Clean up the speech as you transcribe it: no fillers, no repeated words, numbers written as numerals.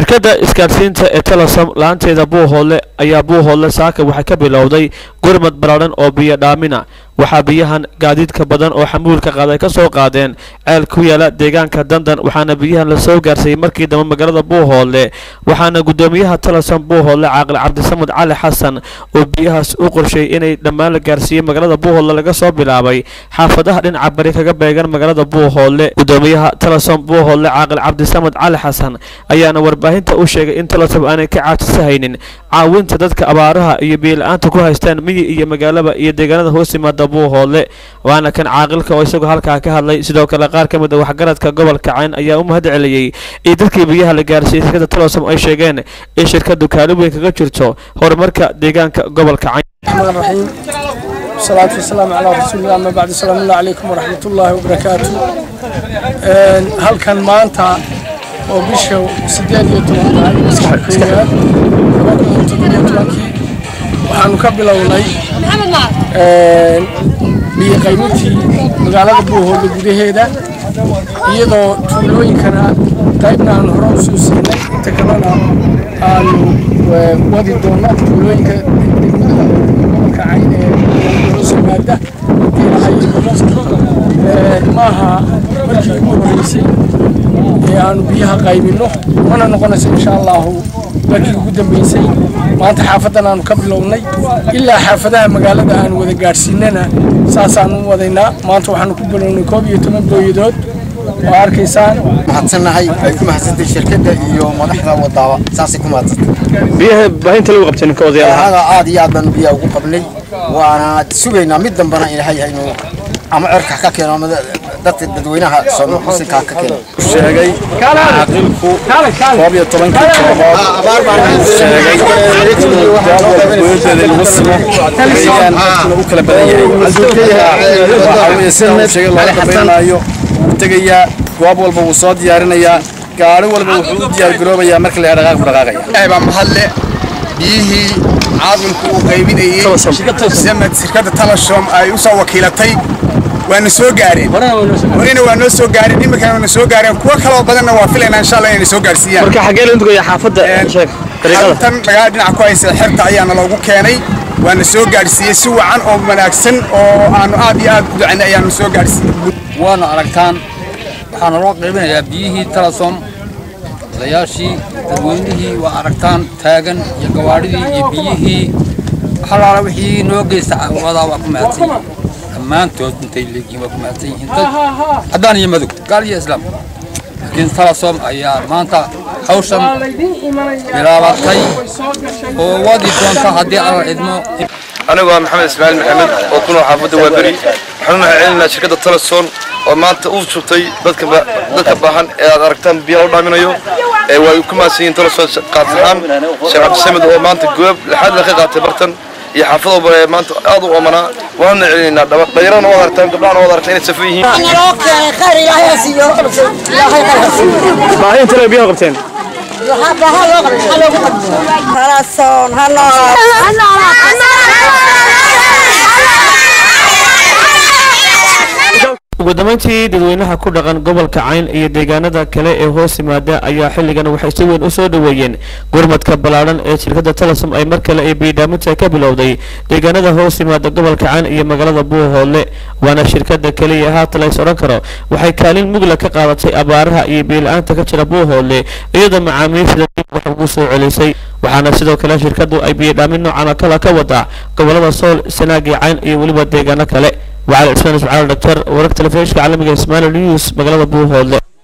shirkadda isgaarsiinta ee Telesom laanteeda Buuhoole ayaa Buuhoole saaka waxay ka bilowday gurmad ballaaran oo biyo dhaamina waxa biyahan gaadiidka badan oo xamuulka qaaday ka soo qaadeen ceel ku yaala deegaanka Dandan waxaana biyahan la soo gaarsay markii dambe magaalada Buuhoole waxaana gudoomiyaha Telesom Buuhoole Caaqil Cabdisamad Cali Xasan oo biyahaas u qorshay inay dhammaan la gaarsiiyo magaalada Buuhoole laga soo bilaabay xaafadaha dhinaca bari kaga beegan magaalada Buuhoole gudoomiyaha Telesom Buuhoole Caaqil Cabdisamad Cali Xasan ayaana warbaahinta u sheegay in Telesom aanay ka caajisaynin caawinta dadka abaaraha iyo biyo la'aanta ku haystaan miyi iyo magaalada iyo deegaanada hoos yimaada Buuhoole waana kan caaqilka oo isagoo halka ka hadlay sidoo kale qaar ka mid ah waxgaradka gobolka Cayn ayaa u mahad celiyay in dadkii biyaha la gaarsiiyay shirkadda Telesom ay sheegeen in shirkaddu kaalin weyn kaga jirto horumarka deegaanka gobolka Cayn. والصلاة والسلام على رسول الله ما بعد السلام الله عليكم ورحمة الله وبركاته. هل كان مانتا وبيشو سداد يتوقع مسكينات وحنكبل أولي بقيمتي مقالة Buuhoole gudaheeda iyadoo tuulooyinkana qaybna aan hore u soo siinay inta kalena aan wadi doono tuulooyinka gobolka Cayn سمادة maaha markii ugu horeysay ee aanu biyaha qaybino wana noqonaysa insha Allah markii ugu dambeysay maanta xaafadan aanu ka bilownay ilaa xaafadaha magaalada aan wada gaarsiinana saasaan u wadaynaa maanta waxaanu ku bilownay 12 booyadood oo arkaysaan maxadsanahay ay ku mahadsantahay shirkadda iyo madaxda wadada saasi ku mahadsantahay biyaha baahinta lagu qabteen ka odayaal aad iyo aad baan biyaha ugu qabnay waana sugaynaa mid dambana ilaahay hayno ama cirka ka keeno dadka dadweynaha Soomaaliya ka keeno sheegay caaqilku 12 abaar baan sheegay lagu simo u kala badan yahay tagaya goob walba uu soo diyaarinaya gaari walba wuxuu u diyaar garoobayaa marka la dhaqaaqaya baa mahadle biyihii caaqilku uu qaybinayay shirkadda Telesom ay u soo wakiilatay waana soo gaareen warina waa noo soo gaareen imika waana soo gaareen kuwa kale oo badanna waa filaynaa insha Allah inay soo gaarsiiyaan marka xagee la duqay xaafadda sheeg dariiqada tan laga dhinac ku haysa xirta ayaana loogu keenay waana soo gaarsiiyay si wacan oo wanaagsan oo aan aad iyo aad u ducanay ayaana soo gaarsiiyay waana aragtaan waxaana loo qaybinayaa biyihii Telesom layaashii dadweynihii waa aragtaan taagan iyo gawaadhidii iyo biyihii xalaala wixii noo geysta wadaa waa ku mahadsan dhammaantood intay leeyihiin waa ku mahadsan yihiin haddaan iyo madow gaal iyo islaam laakiin Telesom ayaa maanta hawshan bilaabatay oo wadi doonta haddii alla idmo أنا محمد إسماعيل محمد وكنا حافظ وبري حنا علنا شركة Telesom ومانت أوصلتي ذاتك بحن أركتان بيهود عمينيو وكما سين Telesom قاتلان شباب السمد ومانت جواب لحد الأخير قاتبرتن يحافظوا مانت أضو ومنا وهنا علنا بيران وضرتان قبلان وضرتين سفيهين. ما هي ترى بيها قبتين. ugu dambeyntii dadweynaha ku dhaqan gobolka Cayn iyo deegaanada kale ee hoos yimaada ayaa xilligan waxay si weyn u soo dhaweeyeen gurmadka ballaaran ee shirkadda Telesom ay mar kale ay biidhaaminta ka bilowday deegaanada hoos yimaada gobolka Cayn iyo magaalada Buuhoole waana shirkadda kaliya haatan la soo karo waxay kaalin mugla ka qaadatay abaaraha iyo biyo la'aanta ka jira Buuhoole iyadoo macaamiisha wax ugu soo celisay waxaana sidoo kale shirkaddu ay biidhaamin noocan kale ka wada gobolada Sool Sanaag iyo Cayn iyo waliba deegaano kale وعلى اسماعيل دكتور ورك تلفزيون عالمي اسماعيل نيوز مقالة Buuhoole.